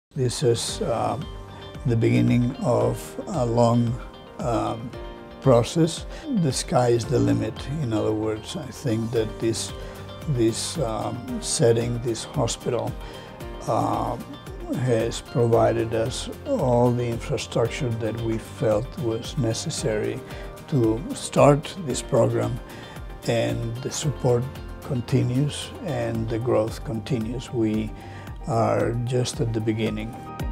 This is the beginning of a long process. The sky is the limit. In other words, I think that this setting, this hospital, has provided us all the infrastructure that we felt was necessary to start this program, and the support continues and the growth continues. We are just at the beginning.